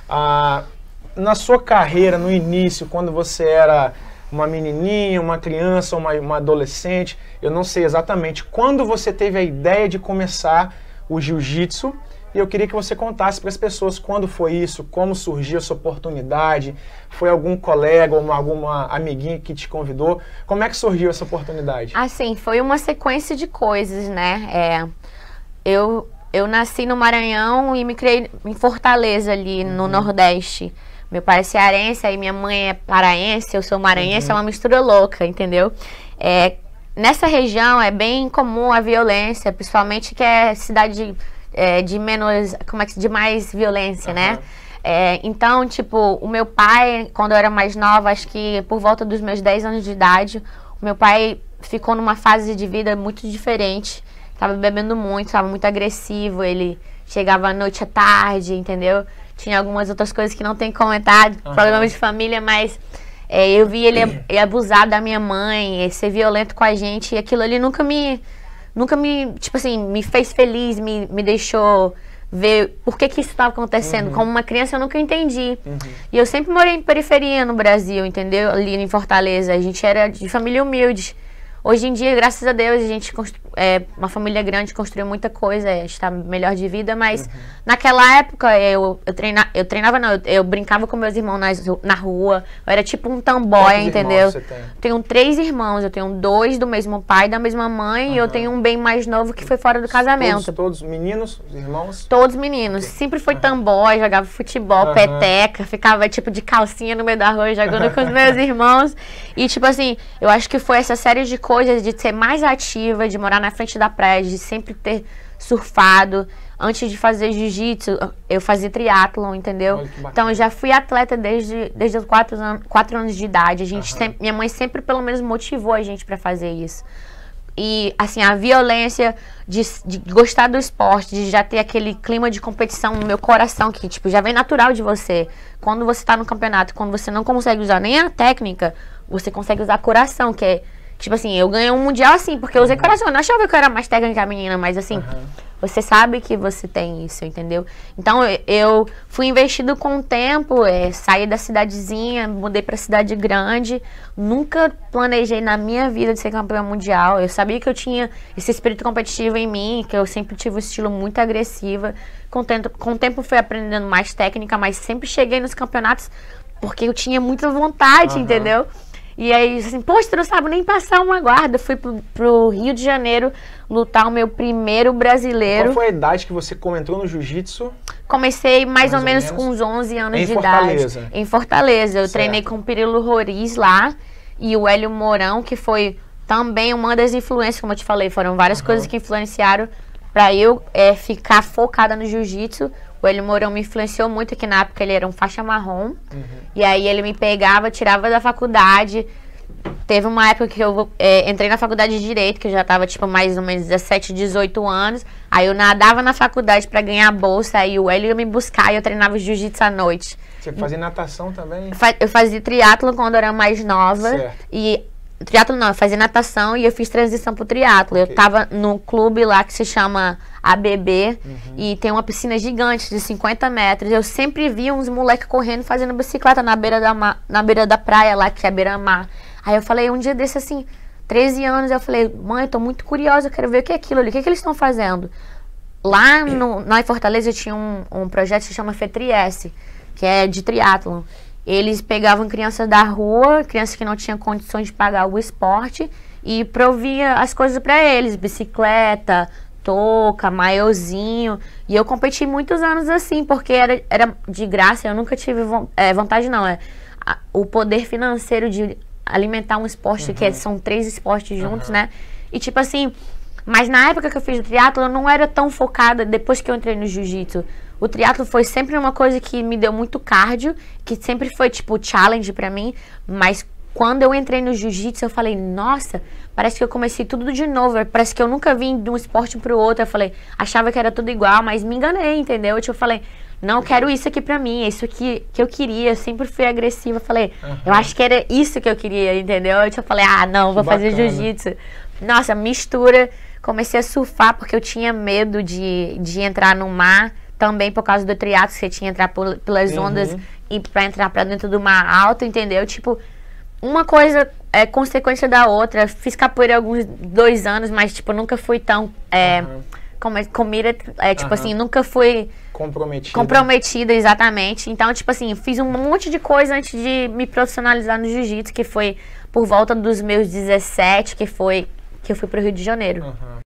Na sua carreira, no início, quando você era uma menininha, uma criança, uma adolescente, eu não sei exatamente quando você teve a ideia de começar o jiu-jitsu, e eu queria que você contasse para as pessoas quando foi isso, como surgiu essa oportunidade, foi algum colega ou alguma amiguinha que te convidou, como é que surgiu essa oportunidade? Assim, foi uma sequência de coisas, né? Eu nasci no Maranhão e me criei em Fortaleza, ali no Nordeste. Meu pai é cearense, aí minha mãe é paraense, eu sou maranhense, é uma mistura louca, entendeu? Nessa região é bem comum a violência, principalmente que é cidade de menos, de mais violência, né? Então, tipo, o meu pai, quando eu era mais nova, acho que por volta dos meus 10 anos de idade, o meu pai ficou numa fase de vida muito diferente. Tava bebendo muito, tava muito agressivo, ele chegava à noite à tarde, entendeu? Tinha algumas outras coisas que não tem comentado, problemas de família, mas eu vi ele abusar da minha mãe, ser violento com a gente, e aquilo ali nunca me, tipo assim, me fez feliz, me deixou ver por que isso estava acontecendo. Como uma criança eu nunca entendi. E eu sempre morei em periferia no Brasil, entendeu? Ali em Fortaleza, a gente era de família humilde. Hoje em dia, graças a Deus, a gente uma família grande, construiu muita coisa, a gente está melhor de vida, mas naquela época eu treinava não, eu brincava com meus irmãos na rua, eu era tipo um tomboy, entendeu? Você tem? Tenho 3 irmãos, eu tenho 2 do mesmo pai, da mesma mãe, e eu tenho um bem mais novo que foi fora do casamento. Todos meninos, irmãos? Todos meninos, sempre foi tomboy, jogava futebol, peteca, ficava tipo de calcinha no meio da rua jogando com os meus irmãos, e tipo assim, eu acho que foi essa série de coisas, de ser mais ativa, de morar na frente da praia, de sempre ter surfado. Antes de fazer jiu-jitsu, eu fazia triatlon, entendeu? Então eu já fui atleta desde os 4 anos de idade. Minha mãe sempre pelo menos motivou a gente para fazer isso. E assim, a violência de gostar do esporte, de já ter aquele clima de competição no meu coração, que tipo, já vem natural de você. Quando você tá no campeonato, quando você não consegue usar nem a técnica, você consegue usar coração, que é tipo assim, eu ganhei um mundial assim, porque eu usei coração. Eu não achava que eu era mais técnica que a menina, mas assim, você sabe que você tem isso, entendeu? Então, eu fui investido com o tempo, saí da cidadezinha, mudei pra cidade grande. Nunca planejei na minha vida de ser campeã mundial. Eu sabia que eu tinha esse espírito competitivo em mim, que eu sempre tive um estilo muito agressivo. Com o tempo fui aprendendo mais técnica, mas sempre cheguei nos campeonatos porque eu tinha muita vontade, entendeu? E aí, assim, poxa, tu não sabe nem passar uma guarda. Fui pro Rio de Janeiro lutar o meu primeiro brasileiro. Qual foi a idade que você comentou no jiu-jitsu? Comecei mais ou menos com uns 11 anos de idade. Em Fortaleza. Eu treinei com o Pirilo Roriz lá e o Hélio Mourão, que foi também uma das influências, como eu te falei. Foram várias coisas que influenciaram para eu ficar focada no jiu-jitsu. O Hélio Mourão me influenciou muito, que na época ele era um faixa marrom. E aí ele me pegava, tirava da faculdade. Teve uma época que eu entrei na faculdade de Direito, que eu já estava tipo mais ou menos 17, 18 anos. Aí eu nadava na faculdade para ganhar a bolsa, aí o Hélio ia me buscar e eu treinava jiu-jitsu à noite. Você fazia natação também? Eu fazia triatlo quando eu era mais nova. Certo. E triatlo não, eu fazia natação e eu fiz transição pro triatlo. Eu tava num clube lá que se chama ABB e tem uma piscina gigante de 50 metros. Eu sempre via uns moleques correndo, fazendo bicicleta na beira da praia lá, que é beira-mar. Aí eu falei, um dia desse assim, 13 anos, eu falei, mãe, eu tô muito curiosa, eu quero ver o que é aquilo ali, o que é que eles estão fazendo? Lá em Fortaleza tinha um projeto que se chama FETRIES, que é de triatlon. Eles pegavam crianças da rua, crianças que não tinham condições de pagar o esporte, e provia as coisas para eles, bicicleta, touca, maiozinho. E eu competi muitos anos assim, porque era de graça, eu nunca tive vontade não, o poder financeiro de alimentar um esporte, que são 3 esportes juntos, né? E tipo assim, mas na época que eu fiz o triatlo, eu não era tão focada depois que eu entrei no jiu-jitsu. O triatlo foi sempre uma coisa que me deu muito cardio, que sempre foi tipo challenge pra mim, mas quando eu entrei no jiu-jitsu, eu falei, nossa, parece que eu comecei tudo de novo, parece que eu nunca vim de um esporte pro outro. Eu falei, achava que era tudo igual, mas me enganei, entendeu? Eu falei, não, quero isso aqui pra mim, é isso que eu queria. Eu sempre fui agressiva, eu falei, eu acho que era isso que eu queria, entendeu? Eu falei, não, vou fazer jiu-jitsu. Nossa, mistura, comecei a surfar porque eu tinha medo de entrar no mar. também por causa do triatlo, você tinha que entrar pelas ondas e pra entrar pra dentro do mar alto, entendeu? Tipo, uma coisa é consequência da outra. Fiz capoeira há alguns 2 anos, mas, tipo, nunca fui tão... committed, tipo assim, nunca fui... Comprometida, exatamente. Então, tipo assim, fiz um monte de coisa antes de me profissionalizar no jiu-jitsu, que foi por volta dos meus 17, que eu fui pro Rio de Janeiro.